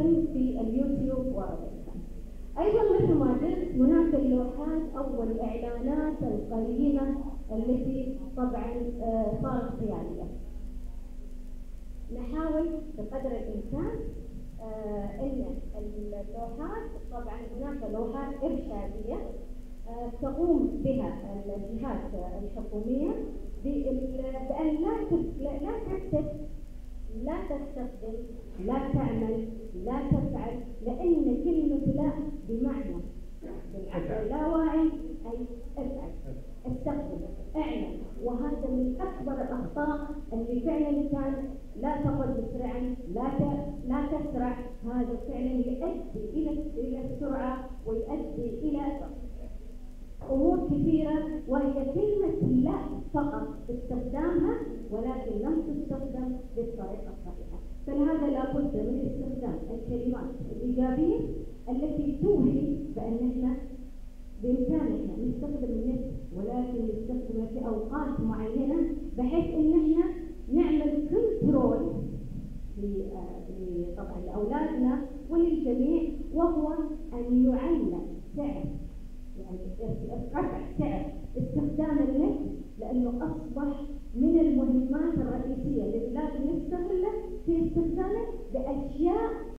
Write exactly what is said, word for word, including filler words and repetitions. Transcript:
يتم في اليوتيوب وغيرها. أيضا مثل ما قلت هناك اللوحات أو الإعلانات القديمة التي طبعا صارت خيالية. نحاول بقدر الإمكان أن اللوحات، طبعا هناك لوحات إرشادية تقوم بها الجهات الحكومية بأن لا لا تكتب، لا تستخدم، لا تعمل، لا تفعل، لأن كلمة لا بمعنى بالعقل اللاواعي أي افعل، استخدم، اعمل. وهذا من أكبر الأخطاء اللي فعلا كان لا تقل مسرعا، لا لا تسرع. هذا فعلا يؤدي إلى إلى السرعة ويؤدي إلى أمور كثيرة، وهي كلمة لا فقط استخدامها ولكن لم تستخدم بالطريقة الصحيحة. فلهذا لابد من استخدام الكلمات الإيجابية التي توحي بأن احنا بإمكاننا نستخدم النت، ولكن نستخدمه في أوقات معينة بحيث إن احنا نعمل كنترول طبعا لأولادنا وللجميع، وهو أن يعلم سعر، يعني رفع سعر استخدام النت، لأنه أصبح من المهمات الرئيسية التي لازم نستغلها في استخدامه بأشياء